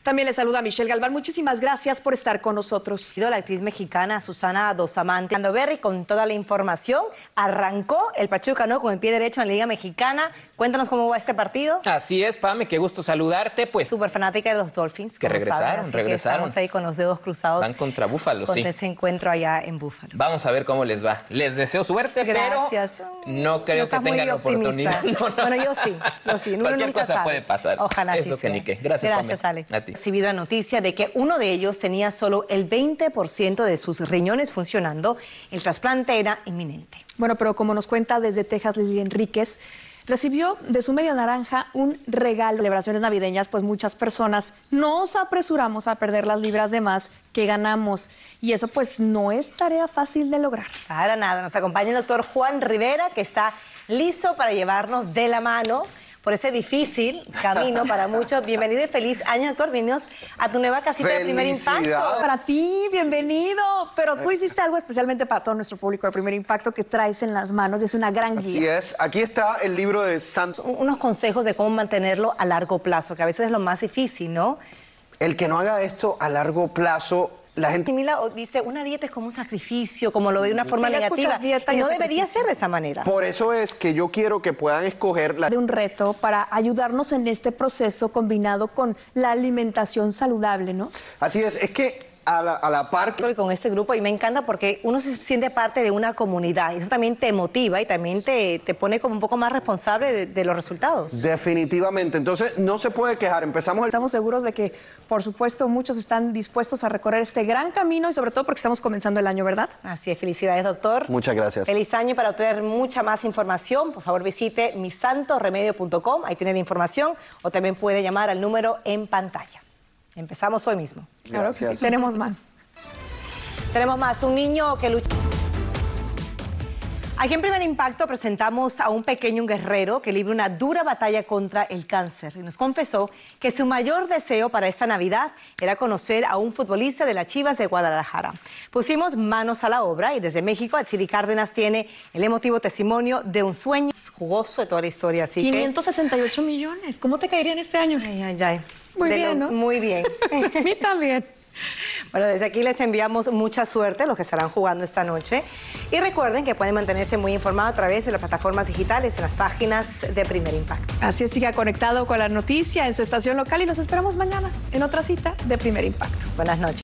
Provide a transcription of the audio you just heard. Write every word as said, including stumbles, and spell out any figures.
También le saluda a Michelle Galván. Muchísimas gracias por estar con nosotros. La actriz mexicana Susana Dos Amantes Berry con toda la información. Arrancó el Pachuca, ¿no?, con el pie derecho en la Liga Mexicana. Cuéntanos cómo va este partido. Así es, Pame, qué gusto saludarte. Pues súper fanática de los Dolphins. Que regresaron, sabes, regresaron. Que estamos ahí con los dedos cruzados. Van contra Búfalo, contra sí. ese encuentro allá en Búfalo. Vamos a ver cómo les va. Les deseo suerte, Gracias. pero no creo no que tengan la oportunidad. No, no. Bueno, yo sí, yo sí. Uno Cualquier nunca cosa sabe. puede pasar. Ojalá Eso sí que sea. ni qué. Gracias, Gracias, Pame. Ale. A ti. Recibí la noticia de que uno de ellos tenía solo el veinte por ciento de sus riñones funcionando. El trasplante era inminente. Bueno, pero como nos cuenta desde Texas Leslie Enríquez, recibió de su media naranja un regalo. Celebraciones navideñas, pues muchas personas nos apresuramos a perder las libras de más que ganamos. Y eso pues no es tarea fácil de lograr. Para nada. Nos acompaña el doctor Juan Rivera, que está listo para llevarnos de la mano por ese difícil camino para muchos. Bienvenido y feliz año, doctor. Bienvenidos a tu nueva casita de Primer Impacto. Para ti, bienvenido. Pero tú hiciste algo especialmente para todo nuestro público de Primer Impacto que traes en las manos. Es una gran guía. Así es. Aquí está el libro de Santos. Unos consejos de cómo mantenerlo a largo plazo, que a veces es lo más difícil, ¿no? El que no haga esto a largo plazo, la gente Mila dice, una dieta es como un sacrificio, como lo ve de una forma sí, negativa. Dieta y y no sacrificio. debería ser de esa manera. Por eso es que yo quiero que puedan escoger la... de un reto para ayudarnos en este proceso combinado con la alimentación saludable, ¿no? Así es, es que a la, a la par... Con este grupo, y me encanta porque uno se siente parte de una comunidad y eso también te motiva y también te, te pone como un poco más responsable de, de los resultados. Definitivamente, entonces no se puede quejar. Empezamos el... Estamos seguros de que, por supuesto, muchos están dispuestos a recorrer este gran camino y sobre todo porque estamos comenzando el año, ¿verdad? Así es, felicidades, doctor. Muchas gracias. Feliz año. Para obtener mucha más información, por favor visite mi santo remedio punto com, ahí tiene la información, o también puede llamar al número en pantalla. Empezamos hoy mismo. Claro que sí. Tenemos más. Tenemos más. Un niño que lucha. Aquí en Primer Impacto presentamos a un pequeño guerrero que libra una dura batalla contra el cáncer y nos confesó que su mayor deseo para esta Navidad era conocer a un futbolista de las Chivas de Guadalajara. Pusimos manos a la obra y desde México, Chiri Cárdenas tiene el emotivo testimonio de un sueño jugoso de toda la historia. Así quinientos sesenta y ocho millones. ¿Cómo te caerían este año? Ay, ay, ay. Muy De bien, lo, ¿no? Muy bien. A mí también. Bueno, desde aquí les enviamos mucha suerte a los que estarán jugando esta noche. Y recuerden que pueden mantenerse muy informados a través de las plataformas digitales, en las páginas de Primer Impacto. Así es, siga conectado con la noticia en su estación local y los esperamos mañana en otra cita de Primer Impacto. Buenas noches.